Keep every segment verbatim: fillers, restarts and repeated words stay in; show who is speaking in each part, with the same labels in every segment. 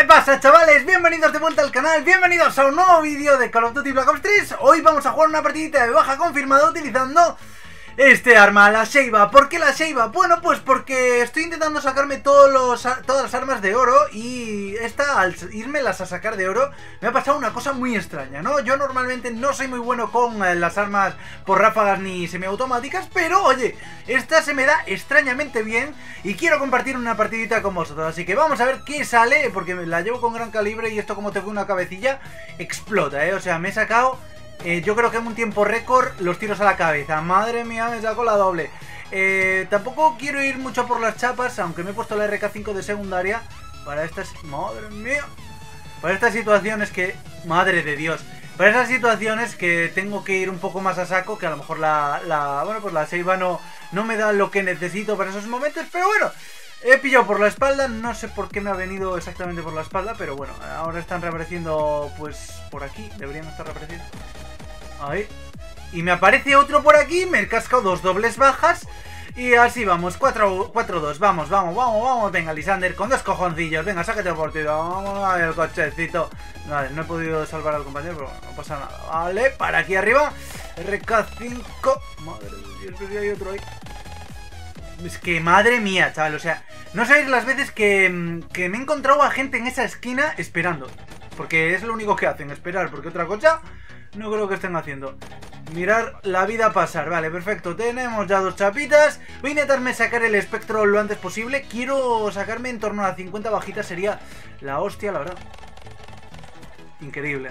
Speaker 1: pasa, chavales? Bienvenidos de vuelta al canal, bienvenidos a un nuevo vídeo de Call of Duty Black Ops tres. Hoy vamos a jugar una partidita de baja confirmada utilizando este arma, la Sheiva. ¿Por qué la Sheiva? Bueno, pues porque estoy intentando sacarme todos los, todas las armas de oro. Y esta, al irmelas a sacar de oro, me ha pasado una cosa muy extraña, ¿no? Yo normalmente no soy muy bueno con eh, las armas por ráfagas ni semiautomáticas, pero oye, esta se me da extrañamente bien y quiero compartir una partidita con vosotros. Así que vamos a ver qué sale, porque la llevo con gran calibre y esto, como tengo una cabecilla, explota, ¿eh? O sea, me he sacado... Eh, yo creo que en un tiempo récord los tiros a la cabeza. Madre mía, me saco la doble. eh, Tampoco quiero ir mucho por las chapas, aunque me he puesto la R K cinco de secundaria para estas... Madre mía. Para estas situaciones que... Madre de Dios. Para esas situaciones que tengo que ir un poco más a saco, que a lo mejor la... la bueno, pues la Sheiva no, no me da lo que necesito para esos momentos, pero bueno... He pillado por la espalda, no sé por qué me ha venido exactamente por la espalda, pero bueno, ahora están reapareciendo pues por aquí, deberían estar reapareciendo. Ahí. Y me aparece otro por aquí, me he cascado dos dobles bajas y así vamos, cuatro dos, vamos, vamos, vamos, vamos, venga Lisander, con dos cojoncillos, venga, sácate el partido, vamos a ver el cochecito. Vale, no he podido salvar al compañero, pero no pasa nada, vale, para aquí arriba, R K cinco, madre de Dios, hay otro ahí. Es que madre mía, chaval, o sea, no sabéis las veces que, que me he encontrado a gente en esa esquina esperando. Porque es lo único que hacen, esperar, porque otra cosa no creo que estén haciendo. Mirar la vida pasar, vale, perfecto, tenemos ya dos chapitas. Voy a intentarme sacar el espectro lo antes posible. Quiero sacarme en torno a cincuenta bajitas, sería la hostia, la verdad. Increíble.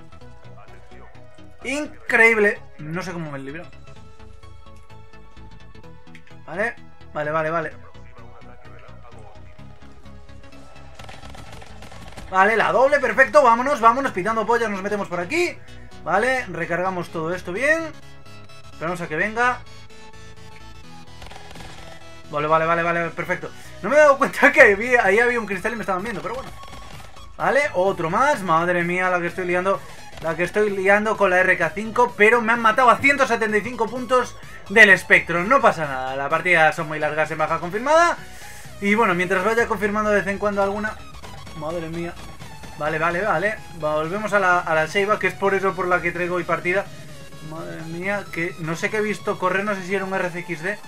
Speaker 1: Increíble. No sé cómo me libro. Vale. Vale, vale, vale. Vale, la doble, perfecto, vámonos, vámonos, pitando pollas, nos metemos por aquí. Vale, recargamos todo esto bien. Esperamos a que venga. Vale, vale, vale, vale, perfecto. No me he dado cuenta que había, ahí había un cristal y me estaban viendo, pero bueno. Vale, otro más, madre mía, la que estoy liando. La que estoy liando con la R K cinco, pero me han matado a ciento setenta y cinco puntos del espectro. No pasa nada, la partida son muy largas en baja confirmada. Y bueno, mientras vaya confirmando de vez en cuando alguna... Madre mía. Vale, vale, vale. Volvemos a la, a la Sheiva, que es por eso por la que traigo hoy partida. Madre mía, que no sé qué he visto correr, no sé si era un R C X D.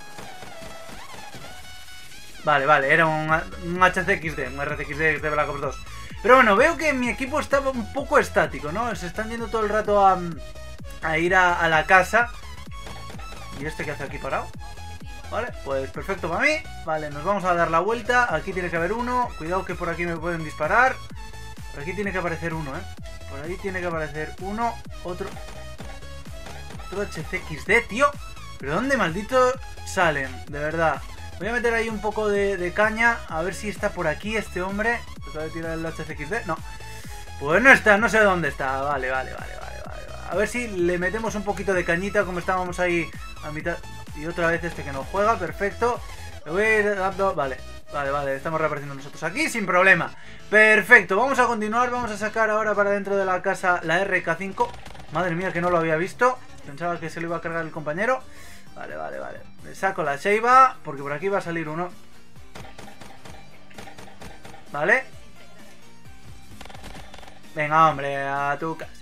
Speaker 1: Vale, vale, era un, un H C X D, un R C X D de Black Ops dos. Pero bueno, veo que mi equipo estaba un poco estático, ¿no? Se están yendo todo el rato a, a ir a, a la casa. ¿Y este qué hace aquí parado? Vale, pues perfecto para mí. Vale, nos vamos a dar la vuelta. Aquí tiene que haber uno. Cuidado que por aquí me pueden disparar. Por aquí tiene que aparecer uno, ¿eh? Por ahí tiene que aparecer uno. Otro. Otro H C X D, tío. ¿Pero dónde malditos salen? De verdad. Voy a meter ahí un poco de, de caña. A ver si está por aquí este hombre. Acabo de tirar el H C X D. No. Pues no está, no sé dónde está. Vale, vale, vale, vale, vale. A ver si le metemos un poquito de cañita, como estábamos ahí a mitad. Y otra vez este que no juega, perfecto. Le voy a ir dando... Vale, vale, vale, estamos reapareciendo nosotros aquí sin problema. Perfecto, vamos a continuar. Vamos a sacar ahora para dentro de la casa la R K cinco. Madre mía, que no lo había visto. Pensaba que se lo iba a cargar el compañero. Vale, vale, vale. Le saco la Sheiva, porque por aquí va a salir uno. Vale. Venga, hombre, a tu casa.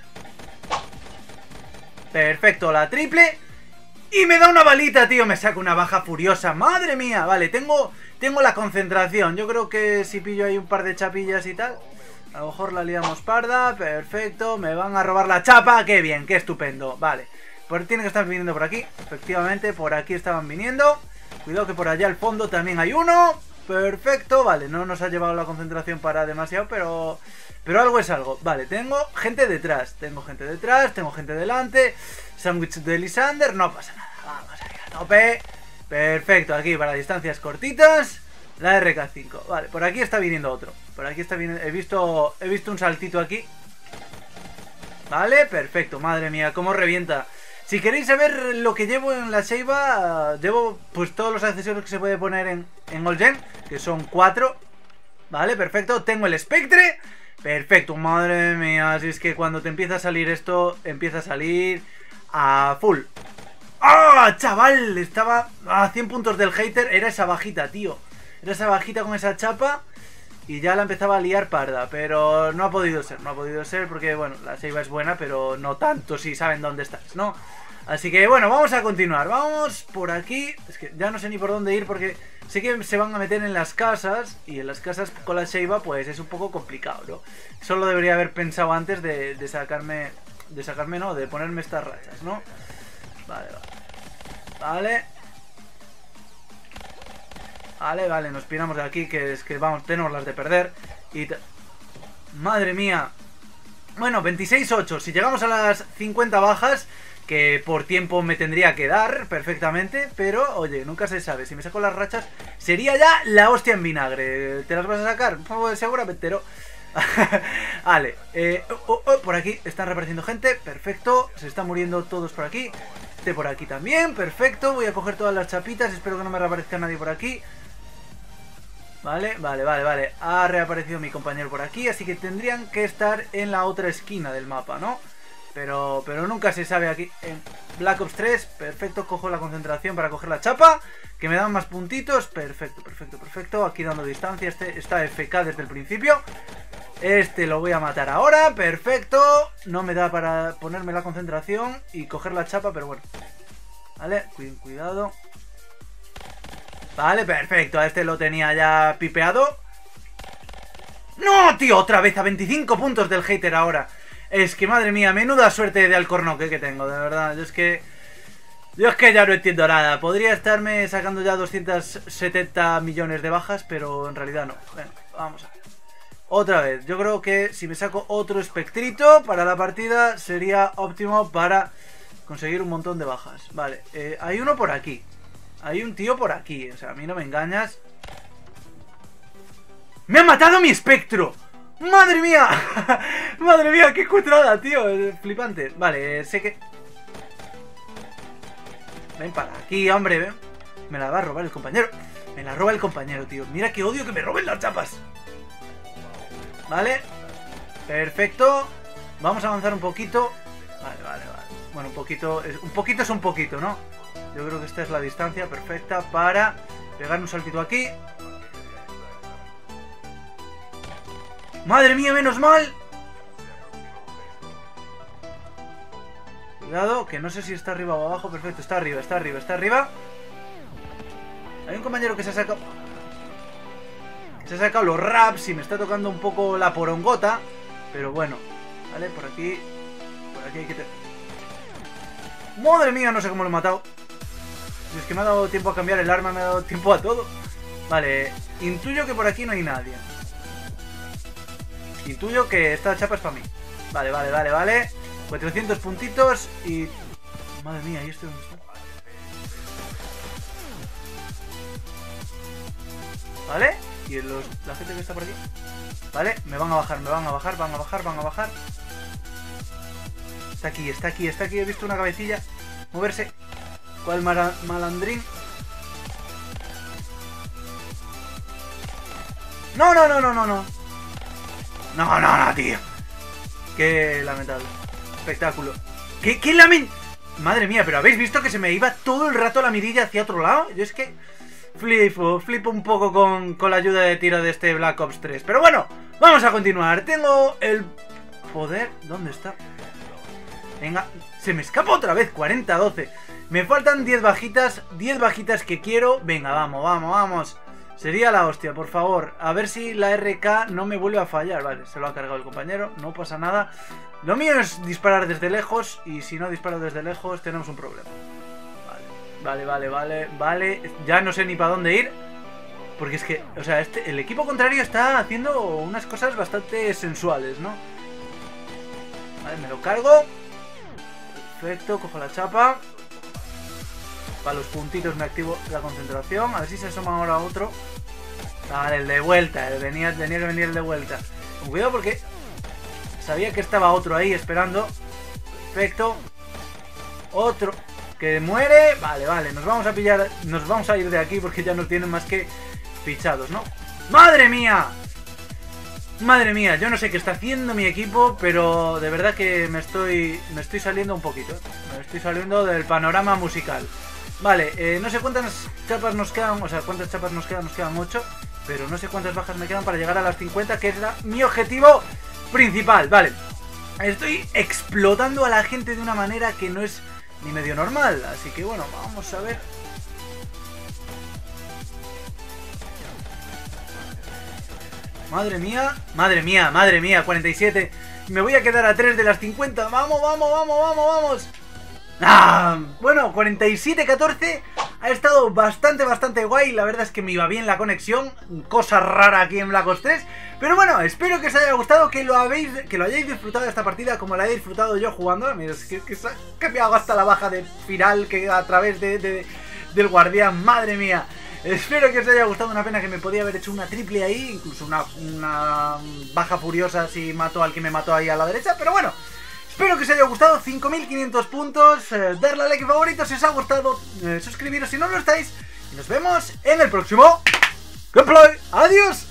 Speaker 1: Perfecto, la triple. Y me da una balita, tío, me saca una baja furiosa. Madre mía, vale, tengo, tengo la concentración. Yo creo que si pillo ahí un par de chapillas y tal, a lo mejor la liamos parda. Perfecto, me van a robar la chapa. Qué bien, qué estupendo, vale. Pues tienen que estar viniendo por aquí. Efectivamente, por aquí estaban viniendo. Cuidado que por allá al fondo también hay uno. Perfecto, vale, no nos ha llevado la concentración para demasiado, pero... Pero algo es algo. Vale, tengo gente detrás. Tengo gente detrás, tengo gente delante. Sándwich de Lisander, no pasa nada. Vamos a ir a tope. Perfecto, aquí para distancias cortitas. La R K cinco. Vale, por aquí está viniendo otro. Por aquí está viniendo... He visto, he visto un saltito aquí. Vale, perfecto. Madre mía, cómo revienta. Si queréis saber lo que llevo en la Sheiva, llevo pues todos los accesorios que se puede poner en, en All Gen, que son cuatro. Vale, perfecto. Tengo el Spectre. Perfecto, madre mía. Si es que cuando te empieza a salir esto, empieza a salir a full. ¡Ah, chaval! Estaba a cien puntos del hater. Era esa bajita, tío. Era esa bajita con esa chapa. y ya la empezaba a liar parda, pero no ha podido ser, no ha podido ser porque, bueno, la Seiba es buena, pero no tanto si saben dónde estás, ¿no? Así que, bueno, vamos a continuar, vamos por aquí, es que ya no sé ni por dónde ir porque sé que se van a meter en las casas, y en las casas con la Seiba pues es un poco complicado, ¿no? Solo debería haber pensado antes de, de sacarme, de sacarme, no, de ponerme estas rachas, ¿no? Vale, vale, vale. Vale, vale, nos piramos de aquí, que es que vamos, tenemos las de perder. Y madre mía. Bueno, veintiséis ocho. Si llegamos a las cincuenta bajas, que por tiempo me tendría que dar perfectamente, pero oye, nunca se sabe. Si me saco las rachas, sería ya la hostia en vinagre. ¿Te las vas a sacar? Pues seguramente no. Vale, eh, oh, oh, por aquí están reapareciendo gente. Perfecto, se están muriendo todos por aquí. Este por aquí también, perfecto. Voy a coger todas las chapitas, espero que no me reaparezca nadie por aquí. Vale, vale, vale, vale. Ha reaparecido mi compañero por aquí, así que tendrían que estar en la otra esquina del mapa, ¿no? Pero, pero nunca se sabe aquí. En Black Ops tres, perfecto, cojo la concentración para coger la chapa, que me dan más puntitos. Perfecto, perfecto, perfecto. Aquí dando distancia, este está F K desde el principio. Este lo voy a matar ahora, perfecto. No me da para ponerme la concentración y coger la chapa, pero bueno. Vale, cuidado. Vale, perfecto, a este lo tenía ya pipeado. ¡No, tío! Otra vez a veinticinco puntos del hater ahora. Es que, madre mía, menuda suerte de alcornoque que tengo, de verdad. Yo es que... Yo es que ya no entiendo nada. Podría estarme sacando ya doscientos setenta millones de bajas, pero en realidad no. Venga, vamos a ver. Otra vez, yo creo que si me saco otro espectrito para la partida sería óptimo para conseguir un montón de bajas. Vale, eh, hay uno por aquí. Hay un tío por aquí, o sea, a mí no me engañas. ¡Me ha matado mi espectro! ¡Madre mía! ¡Madre mía, qué cutrada, tío! Flipante. Vale, sé que... Ven para aquí, hombre, ven. Me la va a robar el compañero. Me la roba el compañero, tío. Mira qué odio que me roben las chapas. Vale. Perfecto. Vamos a avanzar un poquito. Vale, vale, vale. Bueno, un poquito... Es, un poquito es un poquito, ¿no? Yo creo que esta es la distancia perfecta para pegar un saltito aquí. ¡Madre mía, menos mal! Cuidado, que no sé si está arriba o abajo. Perfecto, está arriba, está arriba, está arriba. Hay un compañero que se ha sacado... Que se ha sacado los raps y me está tocando un poco la porongota. Pero bueno, vale, por aquí... Por aquí hay que... Te... ¡Madre mía! No sé cómo lo he matado. Es que me ha dado tiempo a cambiar el arma, me ha dado tiempo a todo. Vale, intuyo que por aquí no hay nadie. Intuyo que esta chapa es para mí. Vale, vale, vale, vale. cuatrocientos puntitos y... Madre mía, ¿y este dónde está? Vale, y los, la gente que está por aquí. Vale, me van a bajar, me van a bajar, van a bajar, van a bajar. Está aquí, está aquí, está aquí. He visto una cabecilla moverse. ¿Cuál malandrín? No, no, no, no, no, no. No, no, no, tío. Qué lamentable. Espectáculo. ¿Qué, qué lamen... Madre mía, pero ¿habéis visto que se me iba todo el rato la mirilla hacia otro lado? Yo es que... Flipo, flipo un poco con, con la ayuda de tiro de este Black Ops tres. Pero bueno, vamos a continuar. Tengo el poder... ¿Dónde está? Venga, se me escapa otra vez. cuarenta a doce. Me faltan diez bajitas. diez bajitas que quiero. Venga, vamos, vamos, vamos. Sería la hostia, por favor. A ver si la R K no me vuelve a fallar. Vale, se lo ha cargado el compañero. No pasa nada. Lo mío es disparar desde lejos. Y si no disparo desde lejos, tenemos un problema. Vale, vale, vale, vale. Ya no sé ni para dónde ir. Porque es que, o sea, este, el equipo contrario está haciendo unas cosas bastante sensuales, ¿no? Vale, me lo cargo. Perfecto, cojo la chapa. Para los puntitos me activo la concentración. A ver si se asoma ahora otro. Vale, el de vuelta. El venía, tenía que venir el de vuelta. Con cuidado porque sabía que estaba otro ahí esperando. Perfecto. Otro que muere. Vale, vale. Nos vamos a pillar. Nos vamos a ir de aquí porque ya nos tienen más que fichados, ¿no? ¡Madre mía! Madre mía, yo no sé qué está haciendo mi equipo, pero de verdad que me estoy me estoy saliendo un poquito. Me estoy saliendo del panorama musical. Vale, eh, no sé cuántas chapas nos quedan, o sea, cuántas chapas nos quedan, nos quedan ocho. pero no sé cuántas bajas me quedan para llegar a las cincuenta, que era mi objetivo principal. Vale, estoy explotando a la gente de una manera que no es ni medio normal, así que bueno, vamos a ver. Madre mía, madre mía, madre mía, cuarenta y siete. Me voy a quedar a tres de las cincuenta. Vamos, vamos, vamos, vamos, vamos. Ah, bueno, cuarenta y siete catorce. Ha estado bastante, bastante guay. La verdad es que me iba bien la conexión. Cosa rara aquí en Black Ops tres. Pero bueno, espero que os haya gustado, que lo habéis, que lo hayáis disfrutado esta partida como la he disfrutado yo jugando. Mira, es que, que se ha cambiado hasta la baja de final que a través de, de, del guardián. Madre mía. Espero que os haya gustado. Una pena que me podía haber hecho una triple ahí, incluso una, una baja furiosa si mato al que me mató ahí a la derecha. Pero bueno, espero que os haya gustado. Cinco mil quinientos puntos. eh, Darle a like y favorito si os ha gustado, eh, suscribiros si no lo estáis. Y nos vemos en el próximo gameplay. Adiós.